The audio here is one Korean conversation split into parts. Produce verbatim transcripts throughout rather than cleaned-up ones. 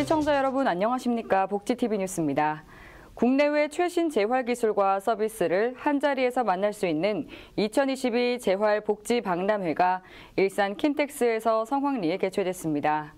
시청자 여러분 안녕하십니까? 복지티비 뉴스입니다. 국내외 최신 재활기술과 서비스를 한자리에서 만날 수 있는 이천이십이 재활복지박람회가 일산 킨텍스에서 성황리에 개최됐습니다.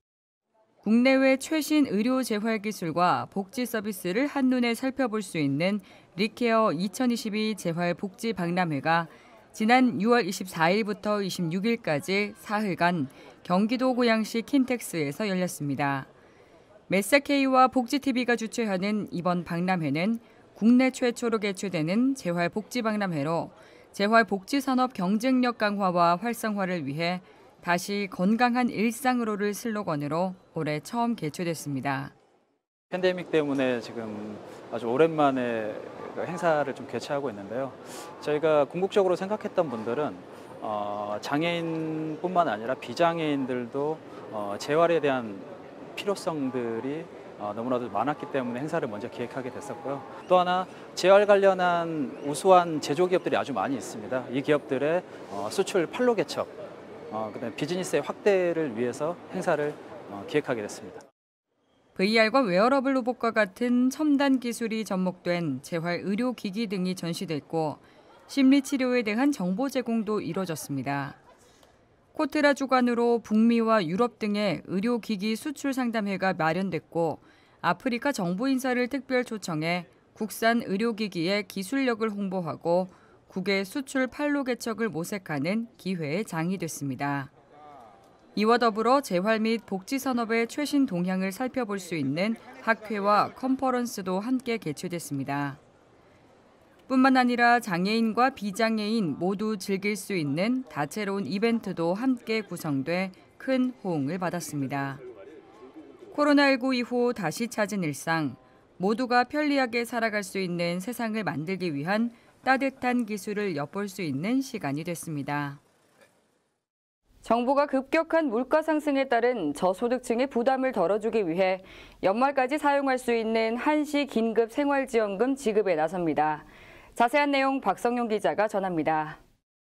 국내외 최신 의료 재활기술과 복지 서비스를 한눈에 살펴볼 수 있는 리케어 이천이십이 재활복지박람회가 지난 유월 이십사일부터 이십육일까지 사흘간 경기도 고양시 킨텍스에서 열렸습니다. 메사케이와 복지티비가 주최하는 이번 박람회는 국내 최초로 개최되는 재활복지박람회로 재활복지산업 경쟁력 강화와 활성화를 위해 다시 건강한 일상으로를 슬로건으로 올해 처음 개최됐습니다. 팬데믹 때문에 지금 아주 오랜만에 행사를 좀 개최하고 있는데요. 저희가 궁극적으로 생각했던 분들은 어, 장애인뿐만 아니라 비장애인들도 어, 재활에 대한 필요성들이 어, 너무나도 많았기 때문에 행사를 먼저 기획하게 됐었고요. 또 하나 재활 관련한 우수한 제조기업들이 아주 많이 있습니다. 이 기업들의 어, 수출 판로 개척, 어, 그다음에 비즈니스의 확대를 위해서 행사를 어, 기획하게 됐습니다. 브이알과 웨어러블 로봇과 같은 첨단 기술이 접목된 재활 의료기기 등이 전시됐고 심리치료에 대한 정보 제공도 이뤄졌습니다. 코트라 주관으로 북미와 유럽 등의 의료기기 수출 상담회가 마련됐고 아프리카 정부 인사를 특별 초청해 국산 의료기기의 기술력을 홍보하고 국외 수출 판로 개척을 모색하는 기회의 장이 됐습니다. 이와 더불어 재활 및 복지산업의 최신 동향을 살펴볼 수 있는 학회와 컨퍼런스도 함께 개최됐습니다. 뿐만 아니라 장애인과 비장애인 모두 즐길 수 있는 다채로운 이벤트도 함께 구성돼 큰 호응을 받았습니다. 코로나십구 이후 다시 찾은 일상, 모두가 편리하게 살아갈 수 있는 세상을 만들기 위한 따뜻한 기술을 엿볼 수 있는 시간이 됐습니다. 정부가 급격한 물가 상승에 따른 저소득층의 부담을 덜어주기 위해 연말까지 사용할 수 있는 한시 긴급 생활지원금 지급에 나섭니다. 자세한 내용 박성용 기자가 전합니다.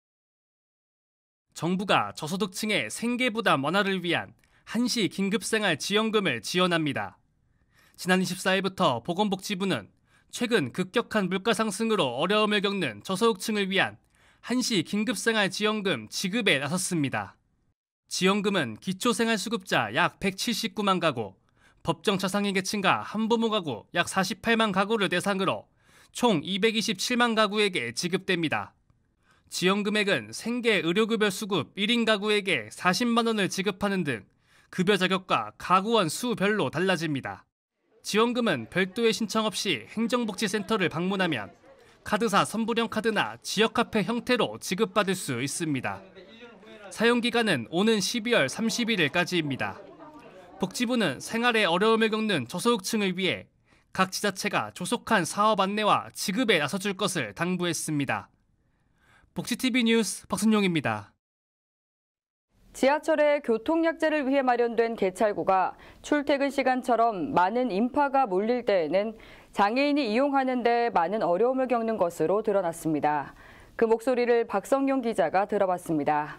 정부가 저소득층의 생계 부담 완화를 위한 한시 긴급생활지원금을 지원합니다. 지난 이십사일부터 보건복지부는 최근 급격한 물가 상승으로 어려움을 겪는 저소득층을 위한 한시 긴급생활지원금 지급에 나섰습니다. 지원금은 기초생활수급자 약 백칠십구만 가구, 법정 차상위 계층과 한부모 가구 약 사십팔만 가구를 대상으로 총 이백이십칠만 가구에게 지급됩니다. 지원 금액은 생계 의료급여 수급 일 인 가구에게 사십만 원을 지급하는 등 급여 자격과 가구원 수별로 달라집니다. 지원금은 별도의 신청 없이 행정복지센터를 방문하면 카드사 선불형 카드나 지역화폐 형태로 지급받을 수 있습니다. 사용기간은 오는 십이월 삼십일일까지입니다. 복지부는 생활에 어려움을 겪는 저소득층을 위해 각 지자체가 조속한 사업 안내와 지급에 나서줄 것을 당부했습니다. 복지티비 뉴스 박순용입니다. 지하철의 교통약자를 위해 마련된 개찰구가 출퇴근 시간처럼 많은 인파가 몰릴 때에는 장애인이 이용하는 데 많은 어려움을 겪는 것으로 드러났습니다. 그 목소리를 박성용 기자가 들어봤습니다.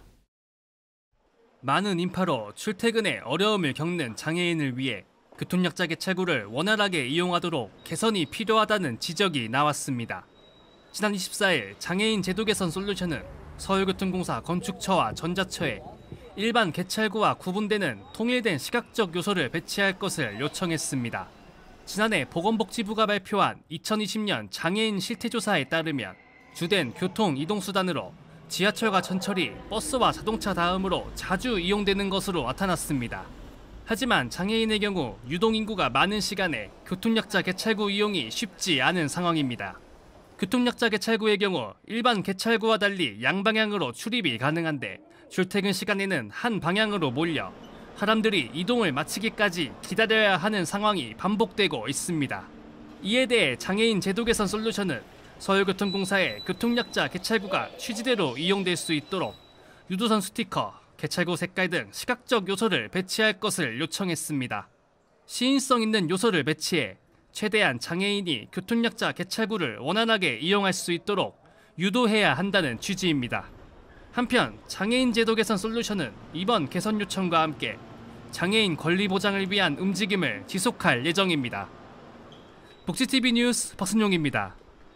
많은 인파로 출퇴근에 어려움을 겪는 장애인을 위해 교통약자 개찰구를 원활하게 이용하도록 개선이 필요하다는 지적이 나왔습니다. 지난 이십사일 장애인 제도 개선 솔루션은 서울교통공사 건축처와 전자처에 일반 개찰구와 구분되는 통일된 시각적 요소를 배치할 것을 요청했습니다. 지난해 보건복지부가 발표한 이천이십년 장애인 실태조사에 따르면 주된 교통 이동수단으로 지하철과 전철이 버스와 자동차 다음으로 자주 이용되는 것으로 나타났습니다. 하지만 장애인의 경우 유동인구가 많은 시간에 교통약자 개찰구 이용이 쉽지 않은 상황입니다. 교통약자 개찰구의 경우 일반 개찰구와 달리 양방향으로 출입이 가능한데 출퇴근 시간에는 한 방향으로 몰려 사람들이 이동을 마치기까지 기다려야 하는 상황이 반복되고 있습니다. 이에 대해 장애인 제도 개선 솔루션은 서울교통공사의 교통약자 개찰구가 취지대로 이용될 수 있도록 유도선 스티커, 개찰구 색깔 등 시각적 요소를 배치할 것을 요청했습니다. 시인성 있는 요소를 배치해 최대한 장애인이 교통약자 개찰구를 원활하게 이용할 수 있도록 유도해야 한다는 취지입니다. 한편 장애인 제도 개선 솔루션은 이번 개선 요청과 함께 장애인 권리 보장을 위한 움직임을 지속할 예정입니다. 복지티비 뉴스 박순용입니다.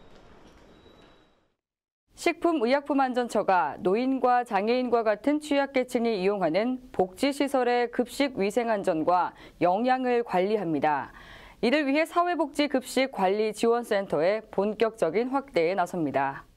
식품의약품안전처가 노인과 장애인과 같은 취약계층이 이용하는 복지시설의 급식 위생안전과 영양을 관리합니다. 이를 위해 사회복지급식관리지원센터의 본격적인 확대에 나섭니다.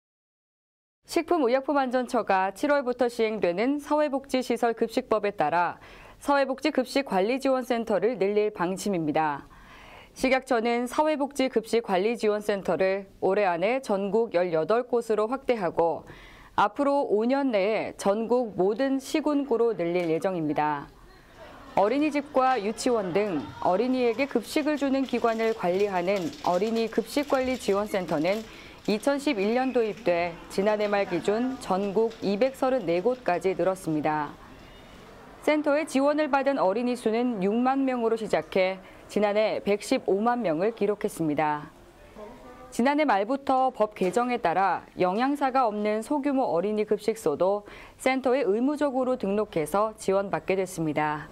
식품의약품안전처가 칠월부터 시행되는 사회복지시설 급식법에 따라 사회복지급식관리지원센터를 늘릴 방침입니다. 식약처는 사회복지급식관리지원센터를 올해 안에 전국 열여덟 곳으로 확대하고 앞으로 오 년 내에 전국 모든 시군구로 늘릴 예정입니다. 어린이집과 유치원 등 어린이에게 급식을 주는 기관을 관리하는 어린이 급식관리지원센터는 이천십일 년 도입돼 지난해 말 기준 전국 이백삼십사 곳까지 늘었습니다. 센터의 지원을 받은 어린이 수는 육만 명으로 시작해 지난해 백십오만 명을 기록했습니다. 지난해 말부터 법 개정에 따라 영양사가 없는 소규모 어린이 급식소도 센터에 의무적으로 등록해서 지원받게 됐습니다.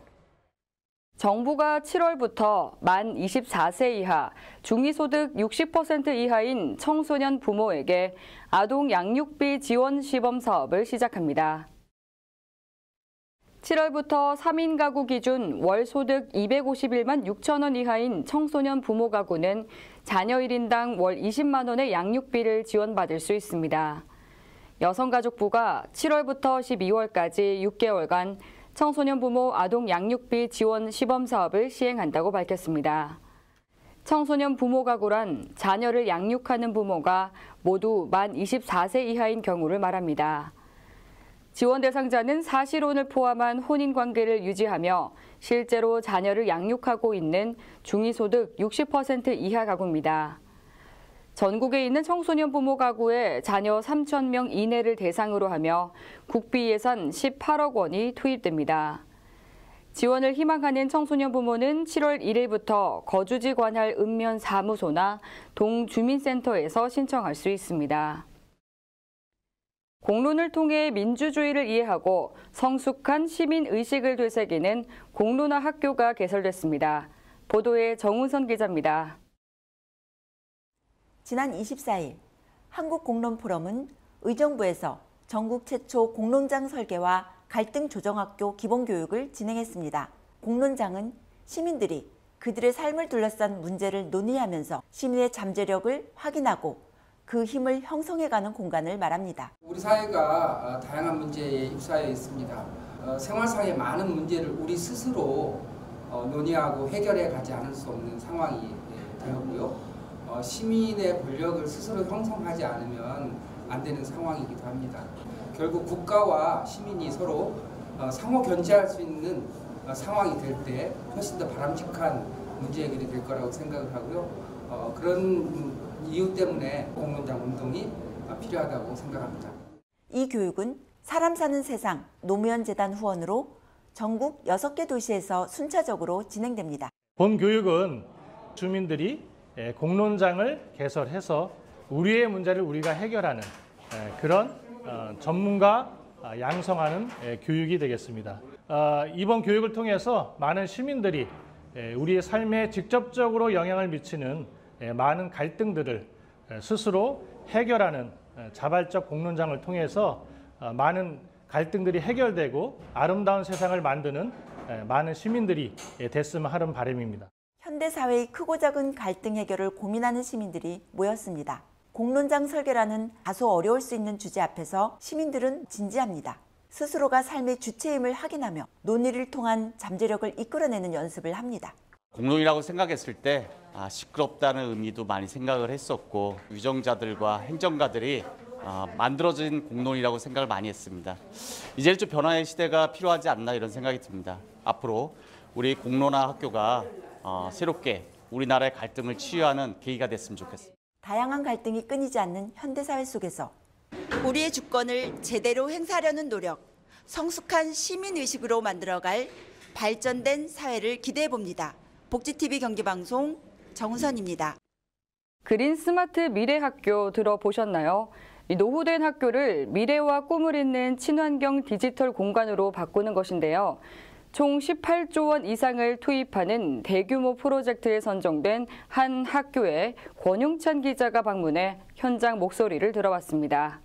정부가 칠월부터 만 이십사 세 이하, 중위소득 육십 퍼센트 이하인 청소년 부모에게 아동 양육비 지원 시범 사업을 시작합니다. 칠월부터 삼 인 가구 기준 월 소득 이백오십일만 육천 원 이하인 청소년 부모 가구는 자녀 일 인당 월 이십만 원의 양육비를 지원받을 수 있습니다. 여성가족부가 칠월부터 십이월까지 육 개월간 청소년 부모 아동 양육비 지원 시범 사업을 시행한다고 밝혔습니다. 청소년 부모 가구란 자녀를 양육하는 부모가 모두 만 이십사 세 이하인 경우를 말합니다. 지원 대상자는 사실혼을 포함한 혼인관계를 유지하며 실제로 자녀를 양육하고 있는 중위소득 육십 퍼센트 이하 가구입니다. 전국에 있는 청소년 부모 가구의 자녀 삼천 명 이내를 대상으로 하며 국비 예산 십팔억 원이 투입됩니다. 지원을 희망하는 청소년 부모는 칠월 일일부터 거주지 관할 읍면 사무소나 동주민센터에서 신청할 수 있습니다. 공론을 통해 민주주의를 이해하고 성숙한 시민의식을 되새기는 공론화 학교가 개설됐습니다. 보도에 정운선 기자입니다. 지난 이십사 일 한국공론포럼은 의정부에서 전국 최초 공론장 설계와 갈등 조정학교 기본교육을 진행했습니다. 공론장은 시민들이 그들의 삶을 둘러싼 문제를 논의하면서 시민의 잠재력을 확인하고 그 힘을 형성해가는 공간을 말합니다. 우리 사회가 다양한 문제에 휩싸여 있습니다. 생활상의 많은 문제를 우리 스스로 논의하고 해결해 가지 않을 수 없는 상황이 되었고요. 시민의 권력을 스스로 형성하지 않으면 안 되는 상황이기도 합니다. 결국 국가와 시민이 서로 상호 견제할 수 있는 상황이 될 때 훨씬 더 바람직한 문제 해결이 될 거라고 생각을 하고요. 그런 이유 때문에 공론장 운동이 필요하다고 생각합니다. 이 교육은 사람 사는 세상 노무현재단 후원으로 전국 여섯 개 도시에서 순차적으로 진행됩니다. 본 교육은 주민들이 공론장을 개설해서 우리의 문제를 우리가 해결하는 그런 전문가 양성하는 교육이 되겠습니다. 이번 교육을 통해서 많은 시민들이 우리의 삶에 직접적으로 영향을 미치는 많은 갈등들을 스스로 해결하는 자발적 공론장을 통해서 많은 갈등들이 해결되고 아름다운 세상을 만드는 많은 시민들이 됐으면 하는 바람입니다. 현대사회의 크고 작은 갈등 해결을 고민하는 시민들이 모였습니다. 공론장 설계라는 다소 어려울 수 있는 주제 앞에서 시민들은 진지합니다. 스스로가 삶의 주체임을 확인하며 논의를 통한 잠재력을 이끌어내는 연습을 합니다. 공론이라고 생각했을 때 아, 시끄럽다는 의미도 많이 생각을 했었고 위정자들과 행정가들이 아, 만들어진 공론이라고 생각을 많이 했습니다. 이제는 좀 변화의 시대가 필요하지 않나 이런 생각이 듭니다. 앞으로 우리 공론화 학교가 어, 새롭게 우리나라의 갈등을 치유하는 계기가 됐으면 좋겠습니다. 다양한 갈등이 끊이지 않는 현대사회 속에서 우리의 주권을 제대로 행사하려는 노력, 성숙한 시민의식으로 만들어갈 발전된 사회를 기대해봅니다. 복지티비 경기방송 정우선입니다. 그린 스마트 미래학교 들어보셨나요? 노후된 학교를 미래와 꿈을 잇는 친환경 디지털 공간으로 바꾸는 것인데요. 총 십팔조 원 이상을 투입하는 대규모 프로젝트에 선정된 한 학교에 권용찬 기자가 방문해 현장 목소리를 들어봤습니다.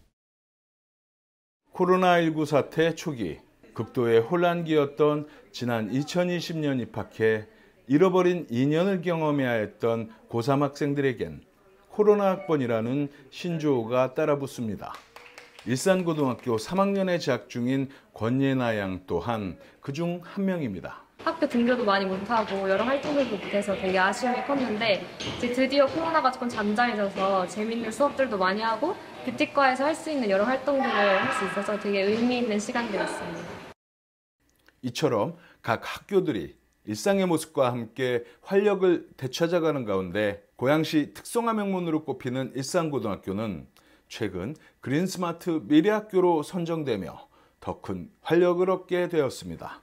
코로나십구 사태 초기 극도의 혼란기였던 지난 이천이십 년 입학해 잃어버린 이 년을 경험해야 했던 고삼 학생들에겐 코로나 학번이라는 신조어가 따라붙습니다. 일산고등학교 삼 학년에 재학 중인 권예나 양 또한 그중 한 명입니다. 학교 등교도 많이 못하고 여러 활동들도 못해서 되게 아쉬움이 컸는데 이제 드디어 코로나가 조금 잠잠해져서 재밌는 수업들도 많이 하고 뷰티과에서 할 수 있는 여러 활동들을 할 수 있어서 되게 의미 있는 시간들이었습니다. 이처럼 각 학교들이 일상의 모습과 함께 활력을 되찾아가는 가운데 고양시 특성화 명문으로 꼽히는 일산고등학교는 최근 그린스마트 미래학교로 선정되며 더 큰 활력을 얻게 되었습니다.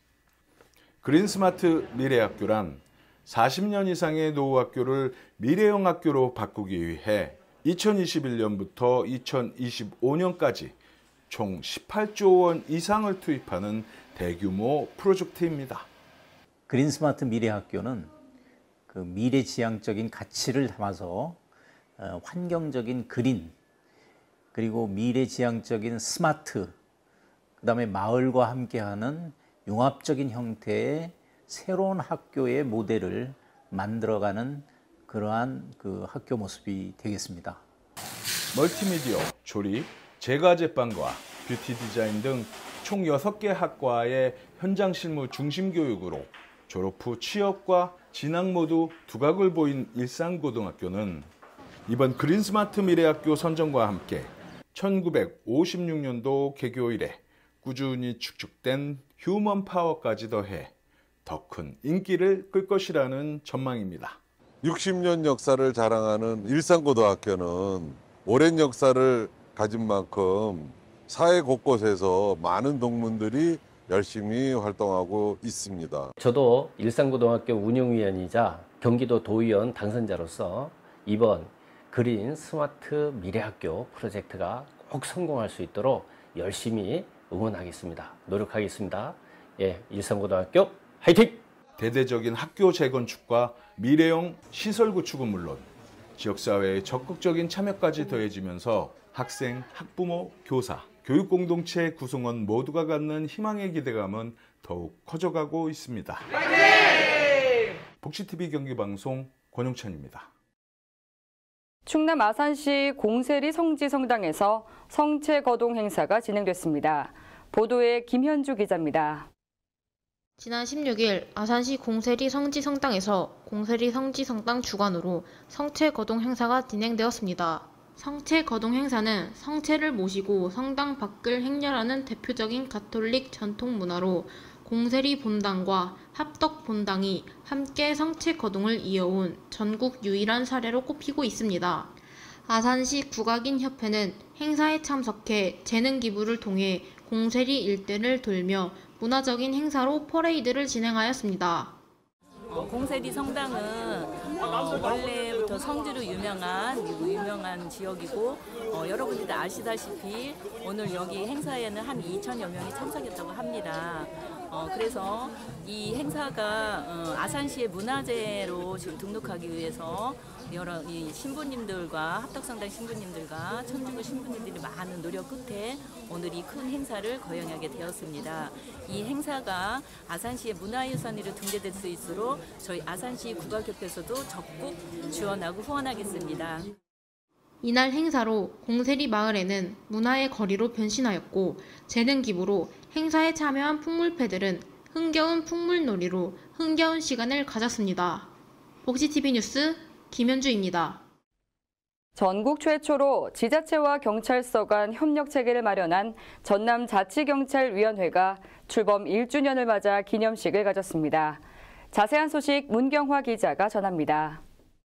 그린스마트 미래학교란 사십 년 이상의 노후학교를 미래형 학교로 바꾸기 위해 이천이십일 년부터 이천이십오 년까지 총 십팔조 원 이상을 투입하는 대규모 프로젝트입니다. 그린스마트 미래학교는 그 미래지향적인 가치를 담아서 어, 환경적인 그린, 그리고 미래지향적인 스마트, 그 다음에 마을과 함께하는 융합적인 형태의 새로운 학교의 모델을 만들어가는 그러한 그 학교 모습이 되겠습니다. 멀티미디어, 조립, 제과제빵과 뷰티 디자인 등 총 여섯 개 학과의 현장 실무 중심 교육으로 졸업 후 취업과 진학 모두 두각을 보인 일산고등학교는 이번 그린스마트 미래학교 선정과 함께 천구백오십육 년도 개교 이래 꾸준히 축적된 휴먼 파워까지 더해 더 큰 인기를 끌 것이라는 전망입니다. 육십 년 역사를 자랑하는 일산고등학교는 오랜 역사를 가진 만큼 사회 곳곳에서 많은 동문들이 열심히 활동하고 있습니다. 저도 일산고등학교 운영위원이자 경기도 도의원 당선자로서 이번 그린 스마트 미래학교 프로젝트가 꼭 성공할 수 있도록 열심히 응원하겠습니다. 노력하겠습니다. 예, 일산고등학교 화이팅! 대대적인 학교 재건축과 미래형 시설 구축은 물론 지역사회의 적극적인 참여까지 더해지면서 학생, 학부모, 교사, 교육공동체 구성원 모두가 갖는 희망의 기대감은 더욱 커져가고 있습니다. 복지티비 경기방송 권용찬입니다. 충남 아산시 공세리 성지성당에서 성체 거동 행사가 진행됐습니다. 보도에 김현주 기자입니다. 지난 십육일 아산시 공세리 성지성당에서 공세리 성지성당 주관으로 성체 거동 행사가 진행되었습니다. 성체 거동 행사는 성체를 모시고 성당 밖을 행렬하는 대표적인 가톨릭 전통 문화로 공세리 본당과 합덕 본당이 함께 성체 거동을 이어온 전국 유일한 사례로 꼽히고 있습니다. 아산시 국악인협회는 행사에 참석해 재능 기부를 통해 공세리 일대를 돌며 문화적인 행사로 퍼레이드를 진행하였습니다. 어, 공세리 성당은 어, 원래부터 성지로 유명한 유명한 지역이고 어, 여러분들 아시다시피 오늘 여기 행사에는 한 이천여 명이 참석했다고 합니다. 어, 그래서 이 행사가 어, 아산시의 문화재로 지금 등록하기 위해서 여러 이 신부님들과 합덕성당 신부님들과 천주교 신부님들이 많은 노력 끝에 오늘 이 큰 행사를 거행하게 되었습니다. 이 행사가 아산시의 문화유산으로 등재될 수 있도록 저희 아산시 국악협회에서도 적극 지원하고 후원하겠습니다. 이날 행사로 공세리 마을에는 문화의 거리로 변신하였고 재능 기부로 행사에 참여한 풍물패들은 흥겨운 풍물놀이로 흥겨운 시간을 가졌습니다. 복지티비 뉴스 김현주입니다. 전국 최초로 지자체와 경찰서 간 협력 체계를 마련한 전남자치경찰위원회가 출범 일 주년을 맞아 기념식을 가졌습니다. 자세한 소식 문경화 기자가 전합니다.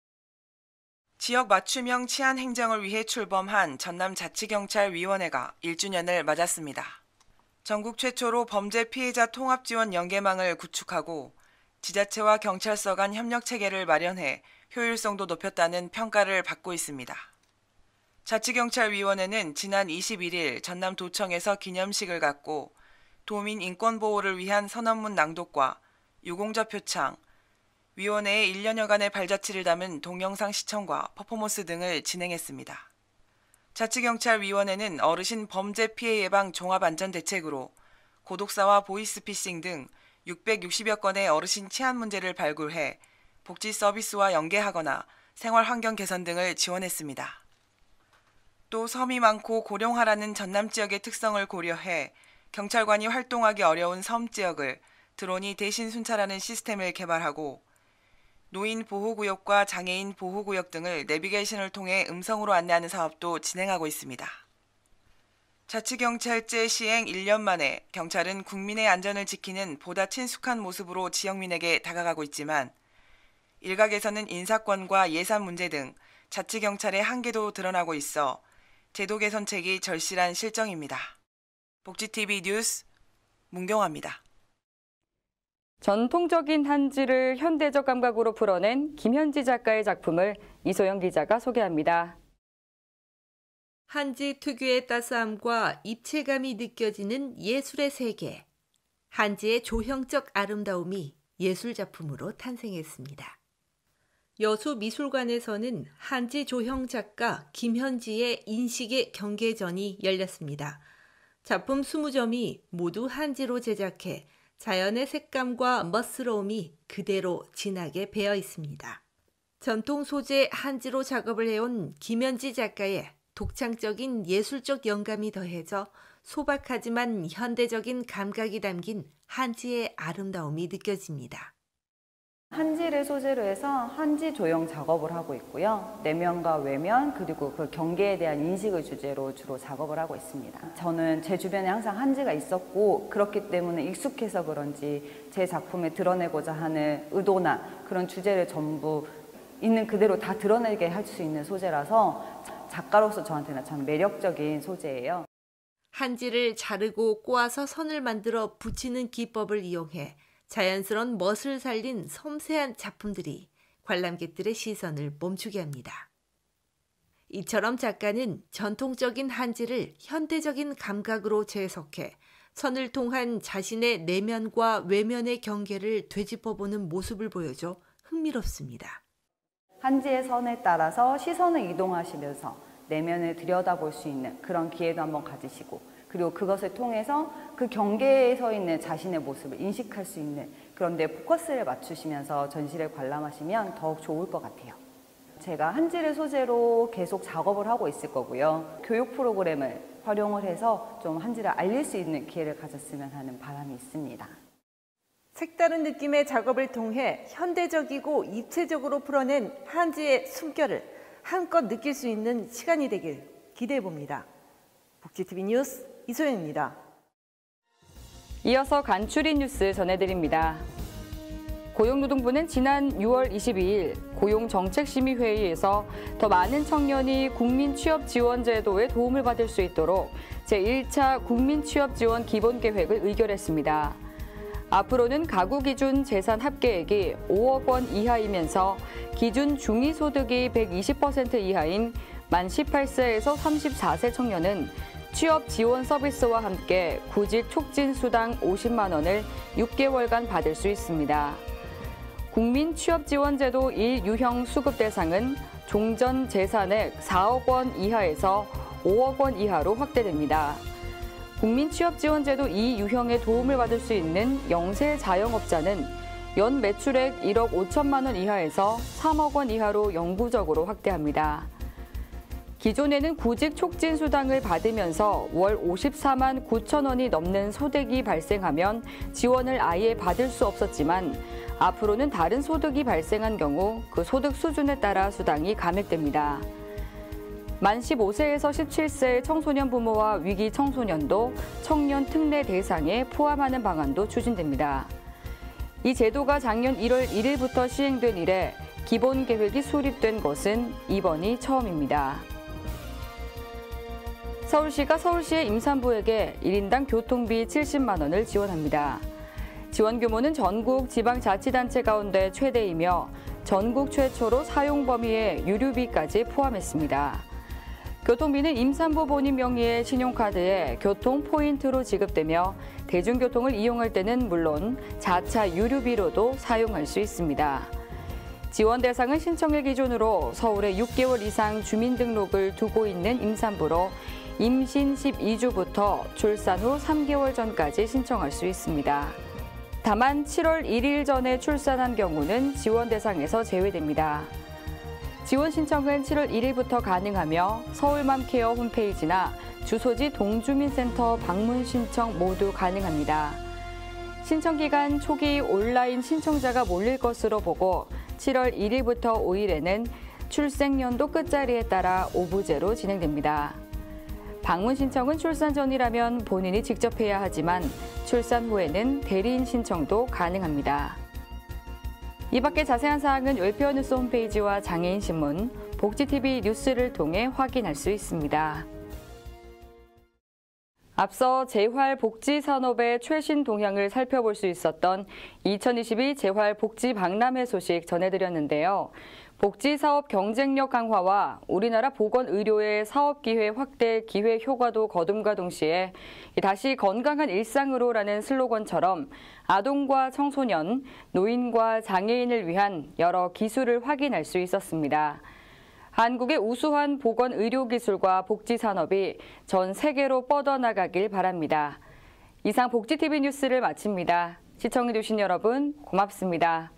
지역 맞춤형 치안 행정을 위해 출범한 전남자치경찰위원회가 일 주년을 맞았습니다. 전국 최초로 범죄 피해자 통합 지원 연계망을 구축하고 지자체와 경찰서 간 협력 체계를 마련해 효율성도 높였다는 평가를 받고 있습니다. 자치경찰위원회는 지난 이십일일 전남도청에서 기념식을 갖고 도민 인권 보호를 위한 선언문 낭독과 유공자 표창, 위원회의 일 년여간의 발자취를 담은 동영상 시청과 퍼포먼스 등을 진행했습니다. 자치경찰위원회는 어르신 범죄 피해 예방 종합안전대책으로 고독사와 보이스피싱 등 육백육십여 건의 어르신 치안 문제를 발굴해 복지 서비스와 연계하거나 생활 환경 개선 등을 지원했습니다. 또 섬이 많고 고령화라는 전남 지역의 특성을 고려해 경찰관이 활동하기 어려운 섬 지역을 드론이 대신 순찰하는 시스템을 개발하고 노인 보호구역과 장애인 보호구역 등을 내비게이션을 통해 음성으로 안내하는 사업도 진행하고 있습니다. 자치경찰제 시행 일 년 만에 경찰은 국민의 안전을 지키는 보다 친숙한 모습으로 지역민에게 다가가고 있지만 일각에서는 인사권과 예산 문제 등 자치경찰의 한계도 드러나고 있어 제도 개선책이 절실한 실정입니다. 복지티비 뉴스 문경아입니다. 전통적인 한지를 현대적 감각으로 풀어낸 김현지 작가의 작품을 이소영 기자가 소개합니다. 한지 특유의 따스함과 입체감이 느껴지는 예술의 세계. 한지의 조형적 아름다움이 예술작품으로 탄생했습니다. 여수미술관에서는 한지 조형 작가 김현지의 인식의 경계전이 열렸습니다. 작품 이십 점이 모두 한지로 제작해 자연의 색감과 멋스러움이 그대로 진하게 배어 있습니다. 전통 소재 한지로 작업을 해온 김현지 작가의 독창적인 예술적 영감이 더해져 소박하지만 현대적인 감각이 담긴 한지의 아름다움이 느껴집니다. 한지를 소재로 해서 한지 조형 작업을 하고 있고요. 내면과 외면 그리고 그 경계에 대한 인식을 주제로 주로 작업을 하고 있습니다. 저는 제 주변에 항상 한지가 있었고 그렇기 때문에 익숙해서 그런지 제 작품에 드러내고자 하는 의도나 그런 주제를 전부 있는 그대로 다 드러내게 할 수 있는 소재라서 작가로서 저한테는 참 매력적인 소재예요. 한지를 자르고 꼬아서 선을 만들어 붙이는 기법을 이용해 자연스러운 멋을 살린 섬세한 작품들이 관람객들의 시선을 멈추게 합니다. 이처럼 작가는 전통적인 한지를 현대적인 감각으로 재해석해 선을 통한 자신의 내면과 외면의 경계를 되짚어보는 모습을 보여줘 흥미롭습니다. 한지의 선에 따라서 시선을 이동하시면서 내면을 들여다볼 수 있는 그런 기회도 한번 가지시고 그리고 그것을 통해서 그 경계에 서 있는 자신의 모습을 인식할 수 있는 그런 데 포커스를 맞추시면서 전시를 관람하시면 더욱 좋을 것 같아요. 제가 한지를 소재로 계속 작업을 하고 있을 거고요. 교육 프로그램을 활용을 해서 좀 한지를 알릴 수 있는 기회를 가졌으면 하는 바람이 있습니다. 색다른 느낌의 작업을 통해 현대적이고 입체적으로 풀어낸 한지의 숨결을 한껏 느낄 수 있는 시간이 되길 기대해 봅니다. 복지티비 뉴스 이소영입니다. 이어서 간추린 뉴스 전해드립니다. 고용노동부는 지난 유월 이십이일 고용정책심의회의에서 더 많은 청년이 국민취업지원제도의 도움을 받을 수 있도록 제일 차 국민취업지원 기본계획을 의결했습니다. 앞으로는 가구 기준 재산 합계액이 오억 원 이하이면서 기준 중위소득이 백이십 퍼센트 이하인 만 십팔 세에서 삼십사 세 청년은 취업 지원 서비스와 함께 구직 촉진 수당 오십만 원을 육 개월간 받을 수 있습니다. 국민 취업 지원 제도 일 유형 수급 대상은 종전 재산액 사억 원 이하에서 오억 원 이하로 확대됩니다. 국민 취업 지원 제도 이 유형의 도움을 받을 수 있는 영세 자영업자는 연 매출액 일억 오천만 원 이하에서 삼억 원 이하로 영구적으로 확대합니다. 기존에는 구직 촉진 수당을 받으면서 월 오십사만 구천 원이 넘는 소득이 발생하면 지원을 아예 받을 수 없었지만 앞으로는 다른 소득이 발생한 경우 그 소득 수준에 따라 수당이 감액됩니다. 만 십오 세에서 십칠 세의 청소년 부모와 위기 청소년도 청년 특례 대상에 포함하는 방안도 추진됩니다. 이 제도가 작년 일월 일일부터 시행된 이래 기본 계획이 수립된 것은 이번이 처음입니다. 서울시가 서울시의 임산부에게 일 인당 교통비 칠십만 원을 지원합니다. 지원 규모는 전국 지방자치단체 가운데 최대이며 전국 최초로 사용 범위에 유류비까지 포함했습니다. 교통비는 임산부 본인 명의의 신용카드에 교통 포인트로 지급되며 대중교통을 이용할 때는 물론 자차 유류비로도 사용할 수 있습니다. 지원 대상은 신청일 기준으로 서울에 육 개월 이상 주민등록을 두고 있는 임산부로 임신 십이 주부터 출산 후 삼 개월 전까지 신청할 수 있습니다. 다만 칠월 일일 전에 출산한 경우는 지원 대상에서 제외됩니다. 지원 신청은 칠월 일일부터 가능하며 서울맘케어 홈페이지나 주소지 동주민센터 방문 신청 모두 가능합니다. 신청 기간 초기 온라인 신청자가 몰릴 것으로 보고 칠월 일일부터 오일에는 출생연도 끝자리에 따라 오부제로 진행됩니다. 방문 신청은 출산 전이라면 본인이 직접 해야 하지만 출산 후에는 대리인 신청도 가능합니다. 이 밖에 자세한 사항은 웰페어 뉴스 홈페이지와 장애인 신문, 복지티비 뉴스를 통해 확인할 수 있습니다. 앞서 재활복지산업의 최신 동향을 살펴볼 수 있었던 이천이십이 재활복지박람회 소식 전해드렸는데요. 복지사업 경쟁력 강화와 우리나라 보건의료의 사업기회 확대 기회 효과도 거둠과 동시에 다시 건강한 일상으로라는 슬로건처럼 아동과 청소년, 노인과 장애인을 위한 여러 기술을 확인할 수 있었습니다. 한국의 우수한 보건의료기술과 복지산업이 전 세계로 뻗어나가길 바랍니다. 이상 복지티비 뉴스를 마칩니다. 시청해주신 여러분 고맙습니다.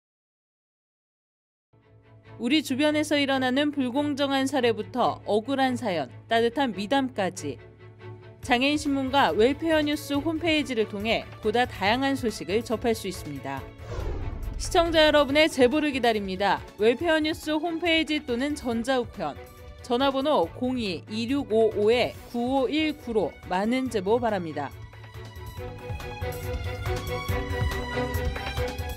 우리 주변에서 일어나는 불공정한 사례부터 억울한 사연, 따뜻한 미담까지 장애인 신문과 웰페어 뉴스 홈페이지를 통해 보다 다양한 소식을 접할 수 있습니다. 시청자 여러분의 제보를 기다립니다. 웰페어 뉴스 홈페이지 또는 전자우편, 전화번호 공이 이육오오 구오일구로 많은 제보 바랍니다.